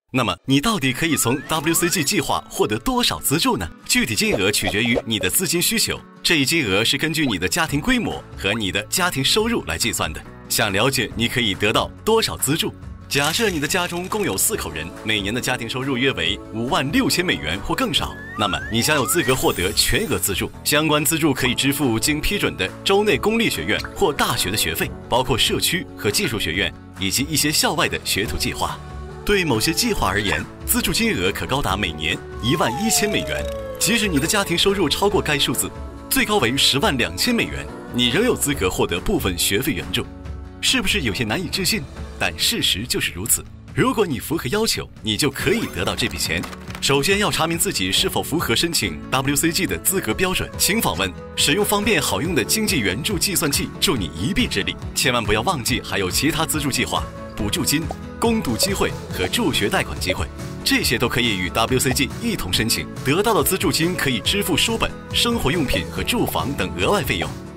那么你到底可以从 WCG 计划获得多少资助呢？具体金额取决于你的资金需求，这一金额是根据你的家庭规模和你的家庭收入来计算的。想了解你可以得到多少资助？假设你的家中共有4口人，每年的家庭收入约为$56,000或更少，那么你将有资格获得全额资助。相关资助可以支付经批准的州内公立学院或大学的学费，包括社区和技术学院以及一些校外的学徒计划。对某些计划而言，资助金额可高达每年$11,000。即使你的家庭收入超过该数字，最高为$102,000，你仍有资格获得部分学费援助。是不是有些难以置信？但事实就是如此。如果你符合要求，你就可以得到这笔钱。首先要查明自己是否符合申请 WCG 的资格标准，请访问使用方便好用的经济援助计算器，助你一臂之力。千万不要忘记还有其他资助计划、补助金、攻读机会和助学贷款机会，这些都可以与 WCG 一同申请。得到的资助金可以支付书本、生活用品和住房等额外费用。